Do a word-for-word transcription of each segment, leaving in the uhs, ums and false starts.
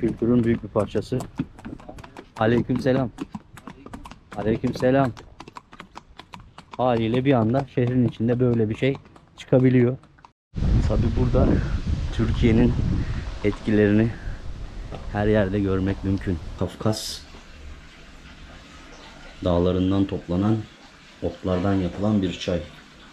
Kültürün büyük bir parçası. Aleykümselam. Aleykümselam. Haliyle bir anda şehrin içinde böyle bir şey çıkabiliyor. Tabi burada Türkiye'nin etkilerini her yerde görmek mümkün. Kafkas dağlarından toplanan otlardan yapılan bir çay.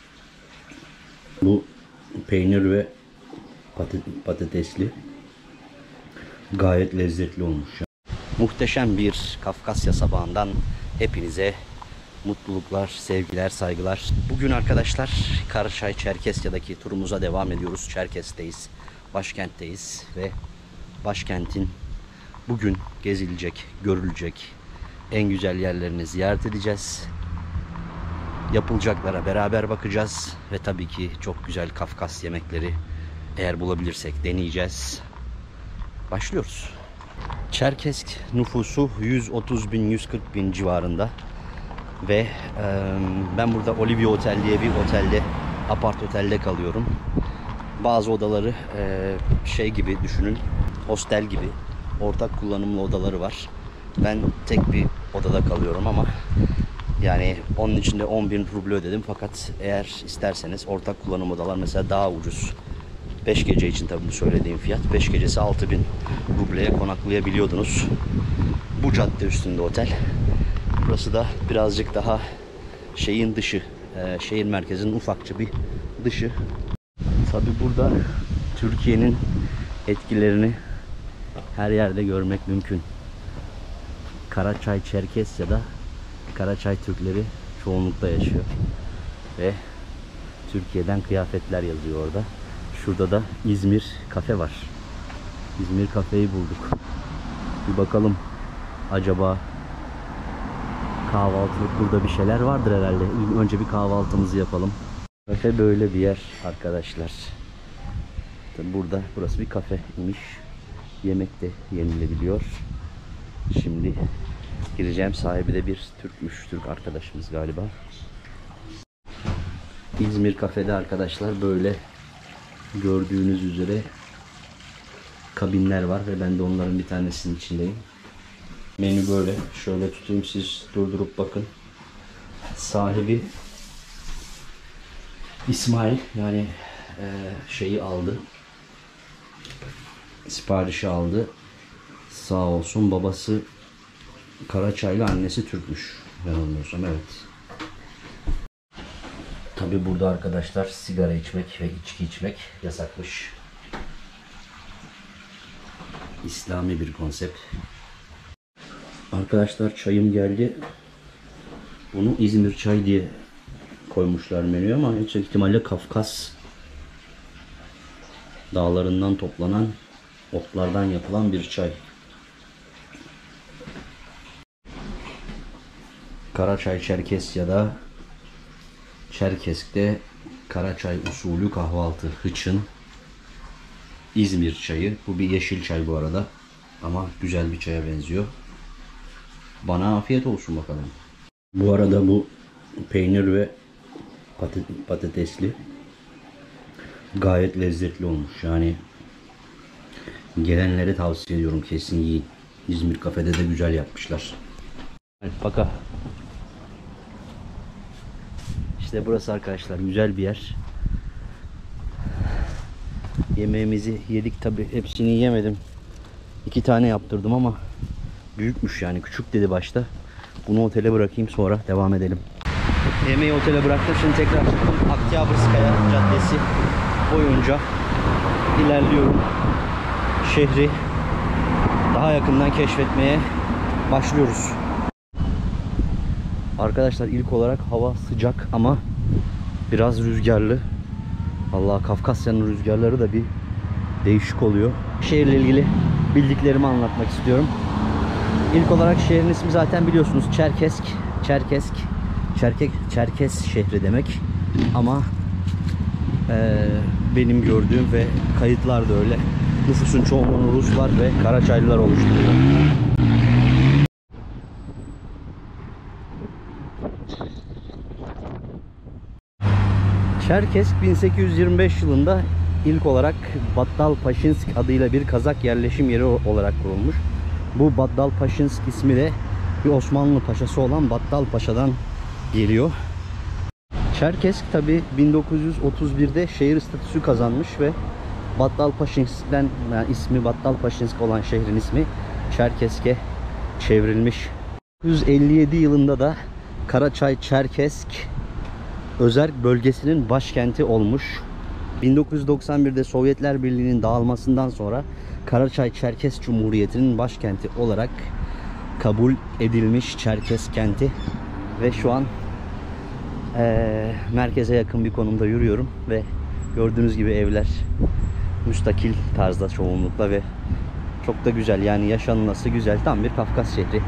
Bu peynir ve patatesli. Gayet lezzetli olmuş. Muhteşem bir Kafkasya sabahından hepinize mutluluklar, sevgiler, saygılar. Bugün arkadaşlar Karaçay Çerkesya'daki turumuza devam ediyoruz. Çerkes'teyiz, başkentteyiz ve başkentin bugün gezilecek, görülecek en güzel yerlerini ziyaret edeceğiz. Yapılacaklara beraber bakacağız ve tabii ki çok güzel Kafkas yemekleri eğer bulabilirsek deneyeceğiz. Başlıyoruz. Çerkesk nüfusu yüz otuz bin yüz kırk bin civarında ve e, ben burada Olivia Otel diye bir otelde, apart otelde kalıyorum. Bazı odaları e, şey gibi düşünün, hostel gibi ortak kullanımlı odaları var. Ben tek bir odada kalıyorum ama yani onun içinde on bin ruble ödedim, fakat eğer isterseniz ortak kullanım odalar mesela daha ucuz. beş gece için tabii bu söylediğim fiyat. beş gecesi altı bin rubleye konaklayabiliyordunuz. Bu cadde üstünde otel. Burası da birazcık daha şeyin dışı, şehir merkezinin ufakça bir dışı. Tabii burada Türkiye'nin etkilerini her yerde görmek mümkün. Karaçay Çerkesya'da Karaçay Türkleri çoğunlukta yaşıyor. Ve Türkiye'den kıyafetler yazıyor orada. Şurada da İzmir kafe var. İzmir kafeyi bulduk. Bir bakalım, acaba kahvaltılık burada bir şeyler vardır herhalde. Önce bir kahvaltımızı yapalım. Kafe böyle bir yer arkadaşlar. Tabii burada, burası bir kafe imiş. Yemek de yenilebiliyor. Şimdi gireceğim. Sahibi de bir Türkmüş. Türk arkadaşımız galiba. İzmir kafede arkadaşlar böyle gördüğünüz üzere kabinler var ve ben de onların bir tanesinin içindeyim. Menü böyle. Şöyle tutayım, siz durdurup bakın. Sahibi İsmail, yani e, şeyi aldı. Siparişi aldı. Sağ olsun. Babası Karaçaylı, annesi Türkmüş. Ben anlıyorsam evet. Tabi burada arkadaşlar sigara içmek ve içki içmek yasakmış. İslami bir konsept. Arkadaşlar çayım geldi. Bunu İzmir çay diye koymuşlar menüye ama yüksek ihtimalle Kafkas dağlarından toplanan otlardan yapılan bir çay. Karaçay Çerkesya'da, Çerkesk'te Karaçay usulü kahvaltı, hıçın, İzmir çayı. Bu bir yeşil çay bu arada ama güzel bir çaya benziyor. Bana afiyet olsun bakalım. Bu arada bu peynir ve patatesli gayet lezzetli olmuş. Yani gelenlere tavsiye ediyorum, kesin yiyin. İzmir kafede de güzel yapmışlar. Baka. İşte burası arkadaşlar, güzel bir yer. Yemeğimizi yedik, tabi hepsini yemedim. İki tane yaptırdım ama büyükmüş, yani küçük dedi başta. Bunu otele bırakayım, sonra devam edelim. Yemeği otele bıraktım, şimdi tekrar Oktyabrskaya Caddesi boyunca ilerliyorum. Şehri daha yakından keşfetmeye başlıyoruz. Arkadaşlar ilk olarak hava sıcak ama biraz rüzgarlı. Allah, Kafkasya'nın rüzgarları da bir değişik oluyor. Şehirle ilgili bildiklerimi anlatmak istiyorum. İlk olarak şehrin ismi zaten biliyorsunuz, Çerkesk. Çerkesk, Çerkek, Çerkes şehri demek. Ama e, benim gördüğüm ve kayıtlar da öyle. Nüfusun çoğunluğunu Ruslar ve Karaçaylılar oluşturuyor. Çerkesk bin sekiz yüz yirmi beş yılında ilk olarak Battalpaşinsk adıyla bir Kazak yerleşim yeri olarak kurulmuş. Bu Battalpaşinsk ismi de bir Osmanlı paşası olan Battal Paşa'dan geliyor. Çerkesk tabi bin dokuz yüz otuz birde şehir statüsü kazanmış ve Battalpaşinsk'ten, yani ismi Battalpaşinsk olan şehrin ismi Çerkesk'e çevrilmiş. bin dokuz yüz elli yedi yılında da Karaçay-Çerkesk özerk bölgesinin başkenti olmuş. bin dokuz yüz doksan birde Sovyetler Birliği'nin dağılmasından sonra Karaçay-Çerkesk Cumhuriyeti'nin başkenti olarak kabul edilmiş Çerkesk kenti ve şu an ee, merkeze yakın bir konumda yürüyorum ve gördüğünüz gibi evler müstakil tarzda çoğunlukla ve çok da güzel, yani yaşanması güzel, tam bir Kafkas şehri.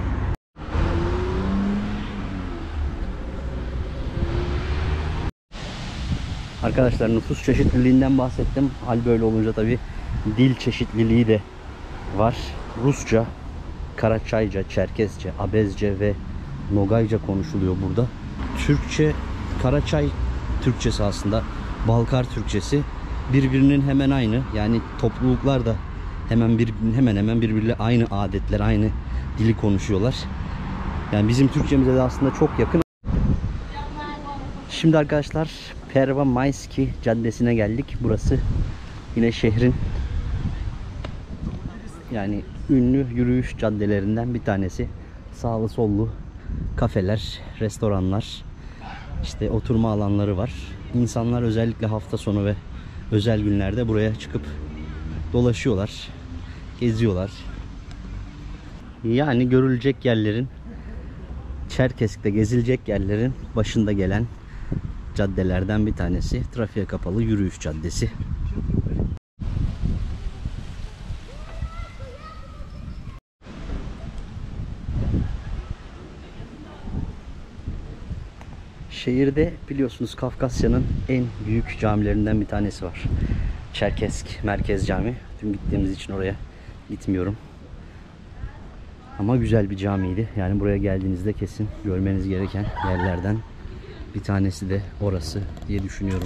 Arkadaşlar, nüfus çeşitliliğinden bahsettim. Hal böyle olunca tabi dil çeşitliliği de var. Rusça, Karaçayca, Çerkesçe, Abezce ve Nogayca konuşuluyor burada. Türkçe, Karaçay Türkçesi aslında Balkar Türkçesi birbirinin hemen aynı. Yani topluluklar da hemen bir hemen hemen birbiriyle aynı adetler, aynı dili konuşuyorlar. Yani bizim Türkçemize de aslında çok yakın. Şimdi arkadaşlar Pervomayski Caddesi'ne geldik. Burası yine şehrin yani ünlü yürüyüş caddelerinden bir tanesi. Sağlı sollu kafeler, restoranlar, işte oturma alanları var. İnsanlar özellikle hafta sonu ve özel günlerde buraya çıkıp dolaşıyorlar, geziyorlar. Yani görülecek yerlerin, Çerkesk'te gezilecek yerlerin başında gelen caddelerden bir tanesi. Trafiğe kapalı yürüyüş caddesi. Şehirde biliyorsunuz Kafkasya'nın en büyük camilerinden bir tanesi var. Çerkesk Merkez Cami. Dün gittiğimiz için oraya gitmiyorum. Ama güzel bir camiydi. Yani buraya geldiğinizde kesin görmeniz gereken yerlerden bir tanesi de orası diye düşünüyorum.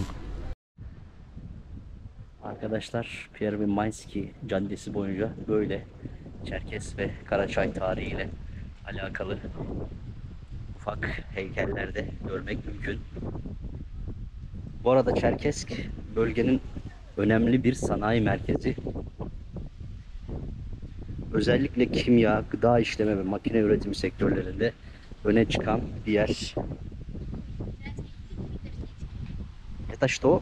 Arkadaşlar, Pervomayski Caddesi boyunca böyle Çerkes ve Karaçay tarihiyle alakalı ufak heykellerde görmek mümkün. Bu arada Çerkesk bölgenin önemli bir sanayi merkezi. Özellikle kimya, gıda işleme ve makine üretimi sektörlerinde öne çıkan bir yer. Это что?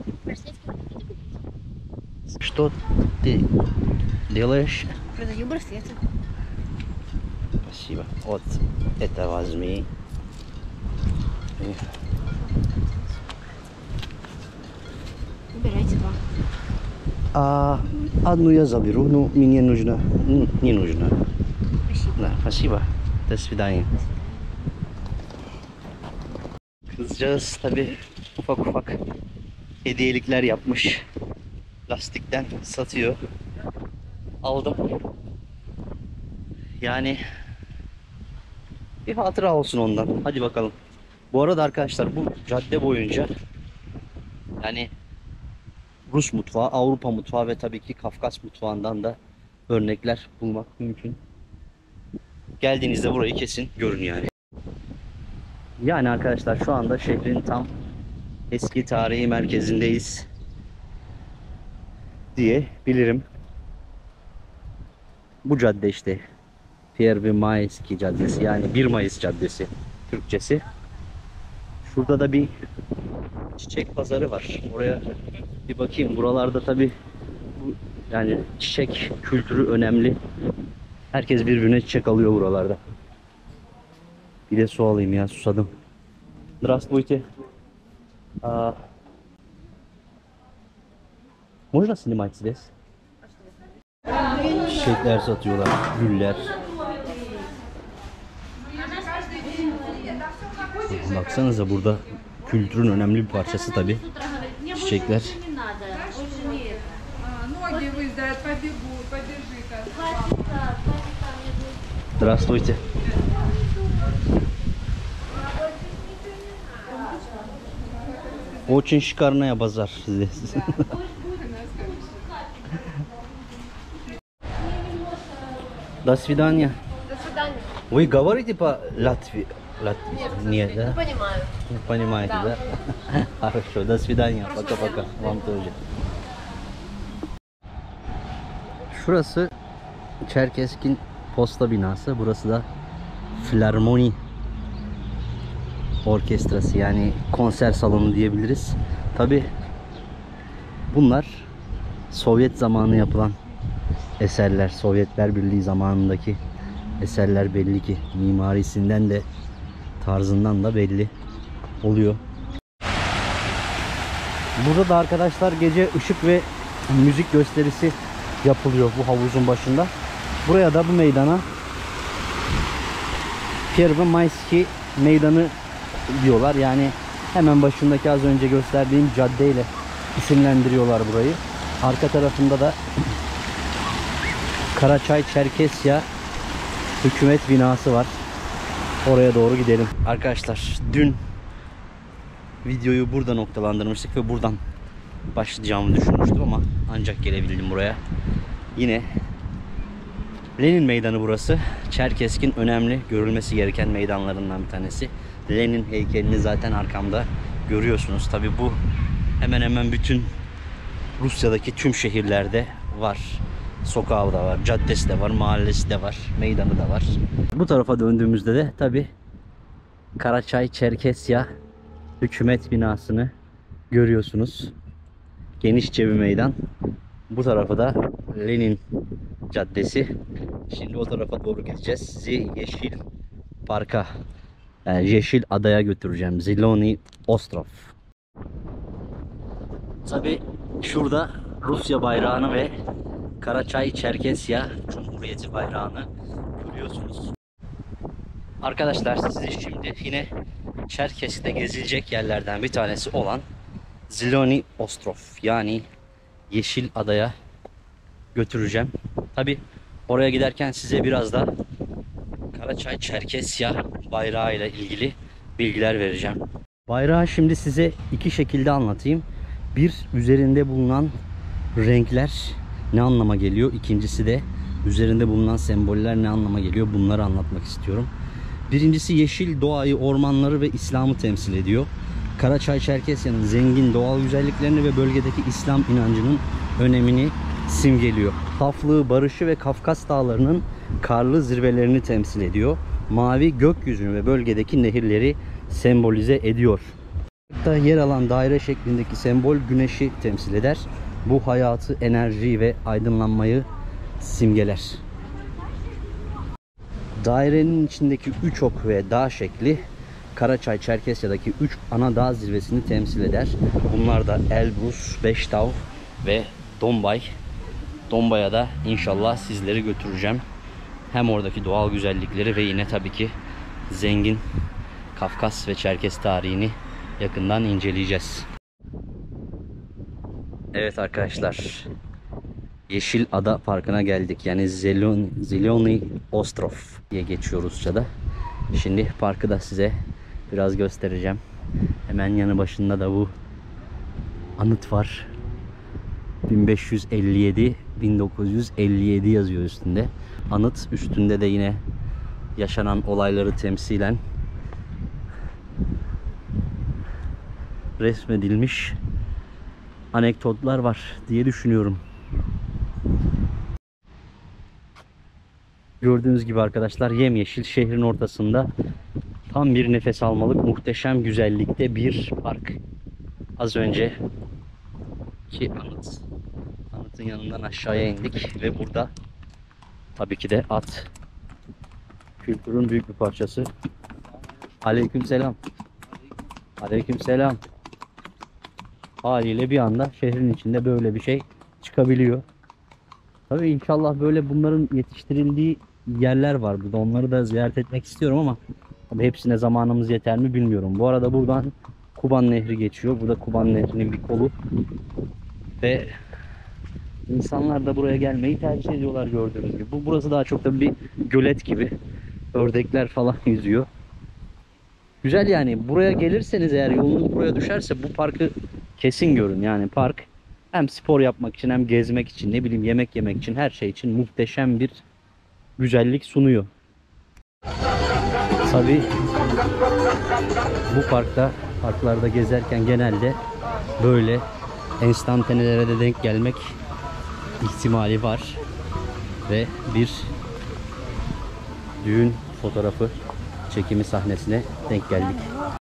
Что ты делаешь? Продаю браслеты. Спасибо. Вот это возьми. Выбирайте два. А одну я заберу, но мне нужно. Не нужно. Спасибо. Да, спасибо. До свидания. Kızcağız tabi ufak ufak hediyelikler yapmış. Lastikten satıyor. Aldım. Yani bir hatıra olsun ondan. Hadi bakalım. Bu arada arkadaşlar, bu cadde boyunca yani Rus mutfağı, Avrupa mutfağı ve tabii ki Kafkas mutfağından da örnekler bulmak mümkün. Geldiğinizde burayı kesin görün yani. Yani arkadaşlar, şu anda şehrin tam eski tarihi merkezindeyiz diyebilirim. Bu cadde işte Pervomayski Caddesi, yani bir Mayıs Caddesi Türkçesi. Şurada da bir çiçek pazarı var. Oraya bir bakayım. Buralarda tabi yani çiçek kültürü önemli. Herkes birbirine çiçek alıyor buralarda. Bir de su alayım ya, susadım. Здравствуйте. А, можно снимать здесь? Çiçekler satıyorlar, güller. Baksanıza, burada kültürün önemli bir parçası tabi. Çiçekler. Здравствуйте. Очень шикарная базар здесь. До свидания. До свидания. Вы говорите по Латвии? Латвии? Нет, да? Не понимаю. Не понимаете, да? Хорошо, до свидания. Пока-пока. Вам тоже. Şurası Çerkezk'in posta binası. Burası da Filarmoni Orkestrası, yani konser salonu diyebiliriz. Tabi bunlar Sovyet zamanı yapılan eserler. Sovyetler Birliği zamanındaki eserler belli ki. Mimarisinden de tarzından da belli oluyor. Burada da arkadaşlar gece ışık ve müzik gösterisi yapılıyor bu havuzun başında. Buraya da bu meydana Первомайski meydanı diyorlar. Yani hemen başındaki az önce gösterdiğim caddeyle isimlendiriyorlar burayı. Arka tarafında da Karaçay-Çerkesya hükümet binası var. Oraya doğru gidelim. Arkadaşlar dün videoyu burada noktalandırmıştık ve buradan başlayacağımı düşünmüştüm ama ancak gelebildim buraya. Yine Lenin Meydanı burası. Çerkezk'in önemli, görülmesi gereken meydanlarından bir tanesi. Lenin heykelini zaten arkamda görüyorsunuz. Tabi bu hemen hemen bütün Rusya'daki tüm şehirlerde var. Sokağı da var, caddesi de var, mahallesi de var, meydanı da var. Bu tarafa döndüğümüzde de tabi Karaçay-Çerkesya hükümet binasını görüyorsunuz. Genişçe bir meydan. Bu tarafa da Lenin Caddesi. Şimdi o tarafa doğru gideceğiz. Sizi Yeşil Park'a, yani Yeşil Adaya götüreceğim. Zeloni Ostrov. Tabi şurada Rusya bayrağını ve Karaçay-Çerkesya Cumhuriyeti bayrağını görüyorsunuz. Arkadaşlar sizi şimdi yine Çerkezk'te gezilecek yerlerden bir tanesi olan Zeloni Ostrov, yani Yeşil Adaya götüreceğim. Tabi oraya giderken size biraz da Karaçay-Çerkesya bayrağı ile ilgili bilgiler vereceğim. Bayrağı şimdi size iki şekilde anlatayım. Bir, üzerinde bulunan renkler ne anlama geliyor? İkincisi de üzerinde bulunan semboller ne anlama geliyor? Bunları anlatmak istiyorum. Birincisi yeşil doğayı, ormanları ve İslam'ı temsil ediyor. Karaçay-Çerkesya'nın zengin doğal güzelliklerini ve bölgedeki İslam inancının önemini simgeliyor. Saflığı, barışı ve Kafkas dağlarının karlı zirvelerini temsil ediyor. Mavi gökyüzünü ve bölgedeki nehirleri sembolize ediyor. Burada yer alan daire şeklindeki sembol güneşi temsil eder. Bu hayatı, enerjiyi ve aydınlanmayı simgeler. Dairenin içindeki üç ok ve dağ şekli Karaçay-Çerkesya'daki üç ana dağ zirvesini temsil eder. Bunlar da Elbrus, Beştav ve Dombay. Dombay'a da inşallah sizleri götüreceğim. Hem oradaki doğal güzellikleri ve yine tabii ki zengin Kafkas ve Çerkes tarihini yakından inceleyeceğiz. Evet arkadaşlar, Yeşil Ada Parkı'na geldik. Yani Zeloni, Zeloni Ostrov diye geçiyor Rusça'da. Şimdi parkı da size biraz göstereceğim. Hemen yanı başında da bu anıt var. bin beş yüz elli yedi bin dokuz yüz elli yedi yazıyor üstünde. Anıt üstünde de yine yaşanan olayları temsilen resmedilmiş anekdotlar var diye düşünüyorum. Gördüğünüz gibi arkadaşlar, yemyeşil şehrin ortasında tam bir nefes almalık muhteşem güzellikte bir park. Az önce ki anıt, anıtın yanından aşağıya indik ve burada tabii ki de at kültürün büyük bir parçası. Aleykümselam. Aleykümselam. Haliyle bir anda şehrin içinde böyle bir şey çıkabiliyor. Tabii inşallah böyle bunların yetiştirildiği yerler var burada. Onları da ziyaret etmek istiyorum ama tabii hepsine zamanımız yeter mi bilmiyorum. Bu arada buradan Kuban Nehri geçiyor. Bu da Kuban Nehri'nin bir kolu. Ve insanlar da buraya gelmeyi tercih ediyorlar gördüğünüz gibi. Bu burası daha çok da bir gölet gibi. Ördekler falan yüzüyor. Güzel yani. Buraya gelirseniz eğer, yolunuz buraya düşerse bu parkı kesin görün. Yani park hem spor yapmak için hem gezmek için, ne bileyim yemek yemek için, her şey için muhteşem bir güzellik sunuyor. Tabii bu parkta, parklarda gezerken genelde böyle enstantanelere de denk gelmek ihtimali var. Ve bir düğün fotoğrafı çekimi sahnesine denk geldik.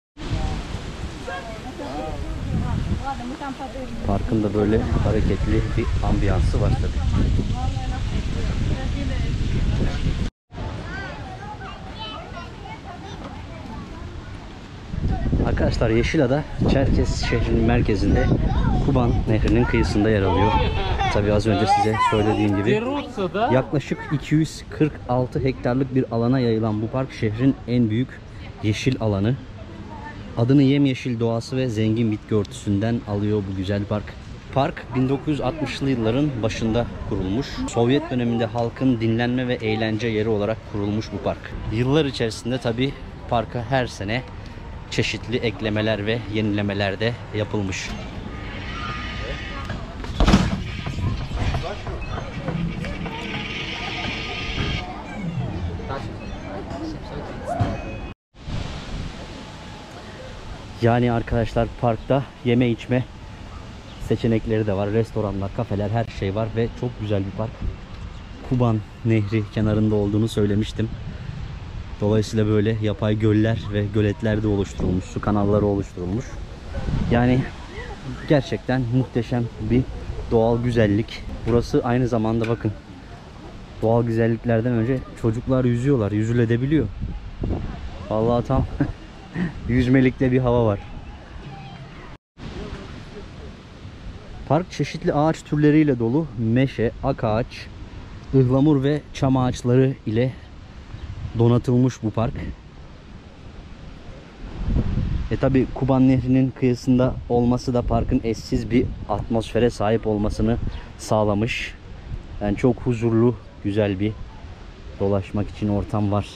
Parkın da böyle hareketli bir ambiyansı var tabii. Arkadaşlar Yeşilada Çerkes şehrinin merkezinde Kuban Nehri'nin kıyısında yer alıyor. Tabii az önce size söylediğim gibi yaklaşık iki yüz kırk altı hektarlık bir alana yayılan bu park şehrin en büyük yeşil alanı. Adını yemyeşil doğası ve zengin bitki örtüsünden alıyor bu güzel park. Park bin dokuz yüz altmışlı yılların başında kurulmuş. Sovyet döneminde halkın dinlenme ve eğlence yeri olarak kurulmuş bu park. Yıllar içerisinde tabii parka her sene çeşitli eklemeler ve yenilemeler de yapılmış. Yani arkadaşlar parkta yeme içme seçenekleri de var. Restoranlar, kafeler, her şey var ve çok güzel bir park. Kuban Nehri kenarında olduğunu söylemiştim. Dolayısıyla böyle yapay göller ve göletler de oluşturulmuş. Su kanalları oluşturulmuş. Yani gerçekten muhteşem bir doğal güzellik. Burası aynı zamanda bakın, doğal güzelliklerden önce çocuklar yüzüyorlar. Yüzülebiliyor. Vallahi tam yüzmelikte bir hava var. Park çeşitli ağaç türleriyle dolu. Meşe, akağaç, ıhlamur ve çam ağaçları ile donatılmış bu park. E tabi Kuban Nehri'nin kıyısında olması da parkın eşsiz bir atmosfere sahip olmasını sağlamış. Yani çok huzurlu, güzel bir dolaşmak için ortam var.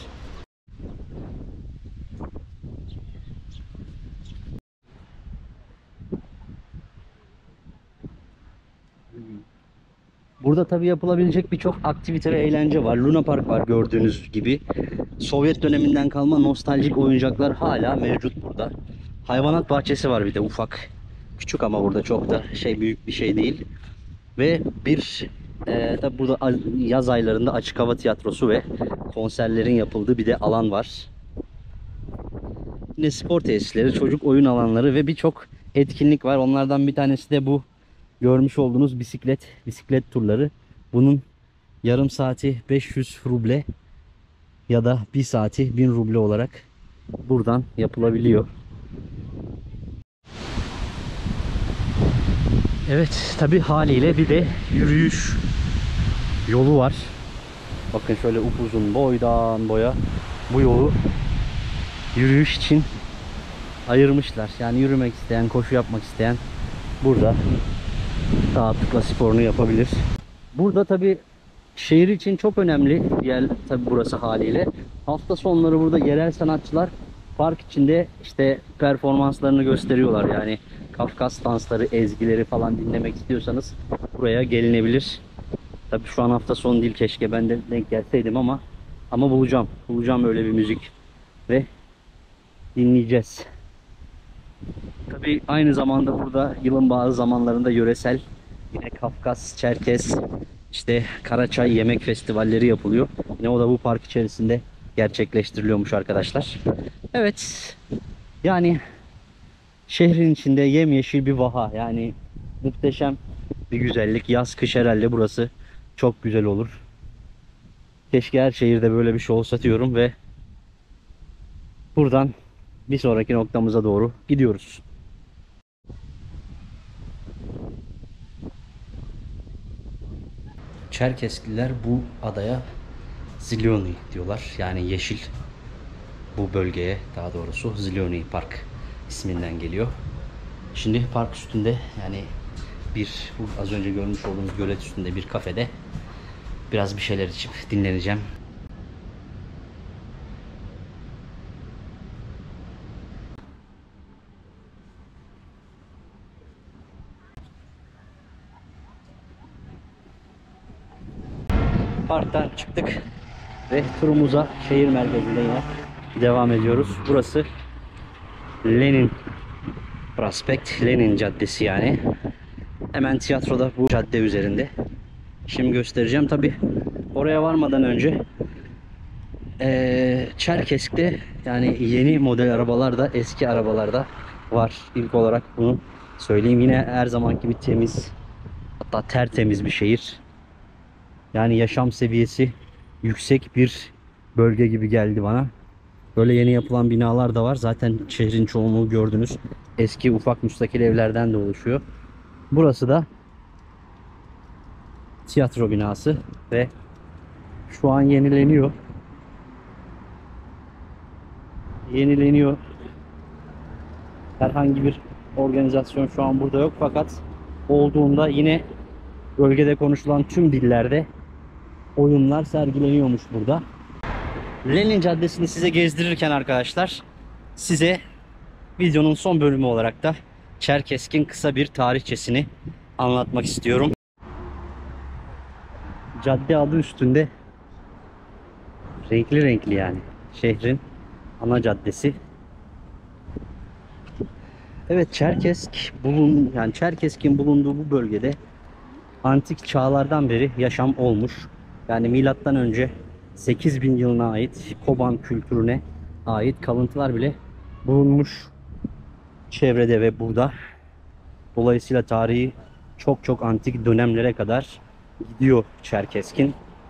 Burada tabii yapılabilecek birçok aktivite ve eğlence var. Luna Park var gördüğünüz gibi. Sovyet döneminden kalma nostaljik oyuncaklar hala mevcut burada. Hayvanat bahçesi var bir de ufak. Küçük ama burada çok da şey büyük bir şey değil. Ve bir e, tabii burada yaz aylarında açık hava tiyatrosu ve konserlerin yapıldığı bir de alan var. Yine spor tesisleri, çocuk oyun alanları ve birçok etkinlik var. Onlardan bir tanesi de bu görmüş olduğunuz bisiklet, bisiklet turları. Bunun yarım saati beş yüz ruble ya da bir saati bin ruble olarak buradan yapılabiliyor. Evet, tabi haliyle bir de yürüyüş yolu var. Bakın şöyle upuzun boydan boya bu yolu yürüyüş için ayırmışlar. Yani yürümek isteyen, koşu yapmak isteyen burada rahatlıkla sporunu yapabilir. Burada tabi şehir için çok önemli yer tabi burası haliyle. Hafta sonları burada yerel sanatçılar park içinde işte performanslarını gösteriyorlar. Yani Kafkas dansları, ezgileri falan dinlemek istiyorsanız buraya gelinebilir. Tabi şu an hafta sonu değil, keşke ben de denk gelseydim ama ama bulacağım. Bulacağım öyle bir müzik ve dinleyeceğiz. Tabi aynı zamanda burada yılın bazı zamanlarında yöresel yine Kafkas, Çerkes, işte Karaçay yemek festivalleri yapılıyor. Yine o da bu park içerisinde gerçekleştiriliyormuş arkadaşlar. Evet. Yani şehrin içinde yemyeşil bir vaha. Yani muhteşem bir güzellik. Yaz kış herhalde burası çok güzel olur. Keşke her şehirde böyle bir şey olsa diyorum ve buradan bir sonraki noktamıza doğru gidiyoruz. Çerkesliler bu adaya Ziloni diyorlar. Yani yeşil, bu bölgeye daha doğrusu Ziloni Park isminden geliyor. Şimdi park üstünde, yani bir bu az önce görmüş olduğunuz gölet üstünde bir kafede biraz bir şeyler içip dinleneceğim. Parktan çıktık. Ve turumuza şehir merkezinde yine devam ediyoruz. Burası Lenin Prospekt, Lenin Caddesi yani. Hemen tiyatroda bu cadde üzerinde. Şimdi göstereceğim. Tabi oraya varmadan önce ee, Çerkezk'te yani yeni model arabalar da eski arabalar da var. İlk olarak bunu söyleyeyim. Yine her zamanki gibi temiz, hatta tertemiz bir şehir. Yani yaşam seviyesi yüksek bir bölge gibi geldi bana. Böyle yeni yapılan binalar da var. Zaten şehrin çoğunluğu gördünüz. Eski ufak müstakil evlerden de oluşuyor. Burası da tiyatro binası ve şu an yenileniyor. Yenileniyor. Herhangi bir organizasyon şu an burada yok, fakat olduğunda yine bölgede konuşulan tüm dillerde oyunlar sergileniyormuş burada. Lenin Caddesi'ni size gezdirirken arkadaşlar, size videonun son bölümü olarak da Çerkezk'in kısa bir tarihçesini anlatmak istiyorum. Cadde adı üstünde renkli renkli yani şehrin ana caddesi. Evet, Çerkezk bulun yani Çerkezk'in bulunduğu bu bölgede antik çağlardan beri yaşam olmuş. Yani milattan önce sekiz bin yılına ait Koban kültürüne ait kalıntılar bile bulunmuş çevrede ve burada. Dolayısıyla tarihi çok çok antik dönemlere kadar gidiyor Çerkezk'in.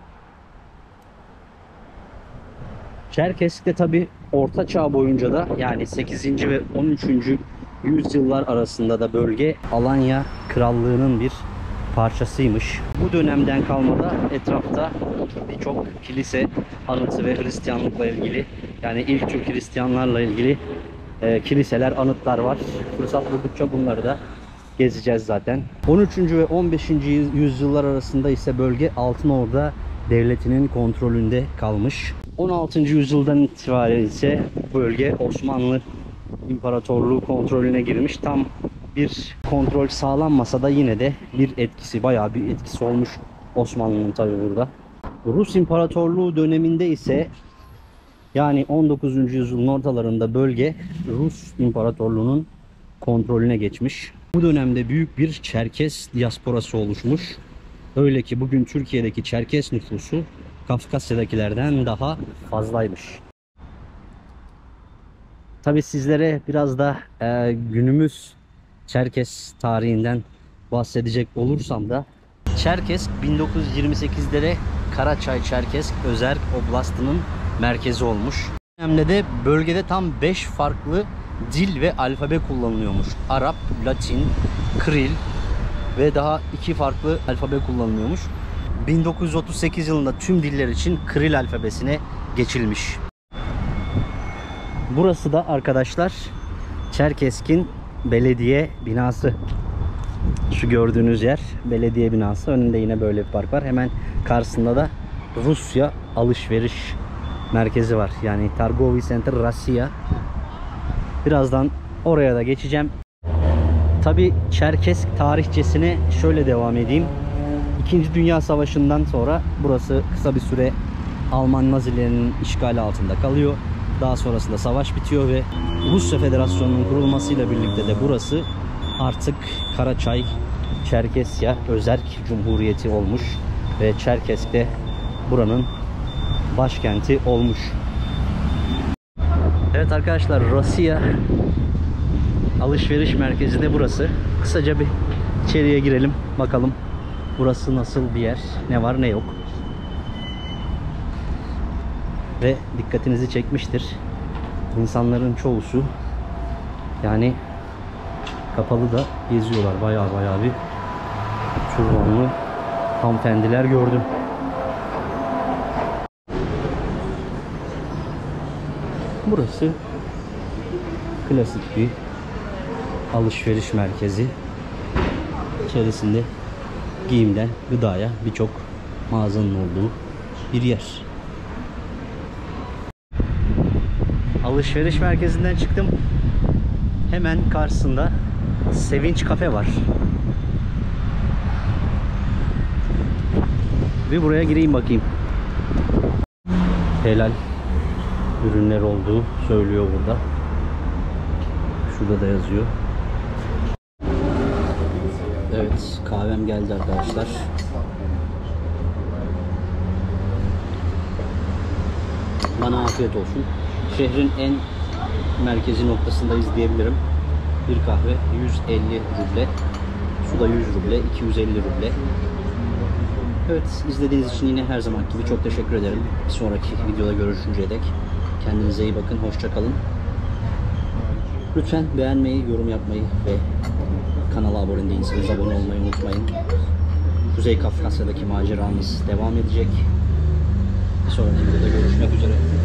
Çerkezk'te tabi Orta Çağ boyunca da yani sekizinci ve on üçüncü yüzyıllar arasında da bölge Alanya Krallığı'nın bir parçasıymış. Bu dönemden kalma da etrafta birçok kilise anıtı ve Hristiyanlıkla ilgili, yani ilk Türk Hristiyanlarla ilgili e, kiliseler, anıtlar var. Fırsat buldukça bunları da gezeceğiz zaten. on üçüncü ve on beşinci yüzyıllar arasında ise bölge Altınorda Devleti'nin kontrolünde kalmış. on altıncı yüzyıldan itibaren ise bölge Osmanlı İmparatorluğu kontrolüne girmiş. Tam bir kontrol sağlanmasa da yine de bir etkisi, bayağı bir etkisi olmuş Osmanlı'nın tabi burada. Rus İmparatorluğu döneminde ise yani on dokuzuncu yüzyılın ortalarında bölge Rus İmparatorluğu'nun kontrolüne geçmiş. Bu dönemde büyük bir Çerkes diasporası oluşmuş. Öyle ki bugün Türkiye'deki Çerkes nüfusu Kafkasya'dakilerden daha fazlaymış. Tabi sizlere biraz da e, günümüz Çerkes tarihinden bahsedecek olursam da, Çerkezk bin dokuz yüz yirmi sekizlere Karaçay Çerkezk Özerk Oblastı'nın merkezi olmuş. Bu dönemde de bölgede tam beş farklı dil ve alfabe kullanılıyormuş. Arap, Latin, Kril ve daha iki farklı alfabe kullanılıyormuş. bin dokuz yüz otuz sekiz yılında tüm diller için Kril alfabesine geçilmiş. Burası da arkadaşlar Çerkezk'in belediye binası. Şu gördüğünüz yer belediye binası. Önünde yine böyle bir park var. Hemen karşısında da Rusya alışveriş merkezi var. Yani Targovi Center Rusya. Birazdan oraya da geçeceğim. Tabi Çerkezk tarihçesine şöyle devam edeyim. İkinci Dünya Savaşı'ndan sonra burası kısa bir süre Alman Nazilerinin işgali altında kalıyor. Daha sonrasında savaş bitiyor ve Rusya Federasyonu'nun kurulmasıyla birlikte de burası artık Karaçay Çerkesya Özerk Cumhuriyeti olmuş ve Çerkezk de buranın başkenti olmuş. Evet arkadaşlar, Rusya alışveriş merkezi de burası. Kısaca bir içeriye girelim bakalım burası nasıl bir yer, ne var ne yok. Ve dikkatinizi çekmiştir, İnsanların çoğusu yani kapalı da geziyorlar. Bayağı bayağı bir türbanlı hanımefendiler gördüm. Burası klasik bir alışveriş merkezi. İçerisinde giyimden gıdaya birçok mağazanın olduğu bir yer. Alışveriş merkezinden çıktım. Hemen karşısında Sevinç Kafe var. Bir buraya gireyim bakayım. helal ürünler olduğu söylüyor burada. Şurada da yazıyor. Evet, kahvem geldi arkadaşlar. Bana afiyet olsun. Şehrin en merkezi noktasındayız diyebilirim. Bir kahve yüz elli ruble. Su da yüz ruble, iki yüz elli ruble. Evet, izlediğiniz için yine her zaman gibi çok teşekkür ederim. Bir sonraki videoda görüşünceye dek kendinize iyi bakın, hoşça kalın. Lütfen beğenmeyi, yorum yapmayı ve kanala abone değilseniz abone olmayı unutmayın. Kuzey Kafkasya'daki maceramız devam edecek. Bir sonraki videoda görüşmek üzere.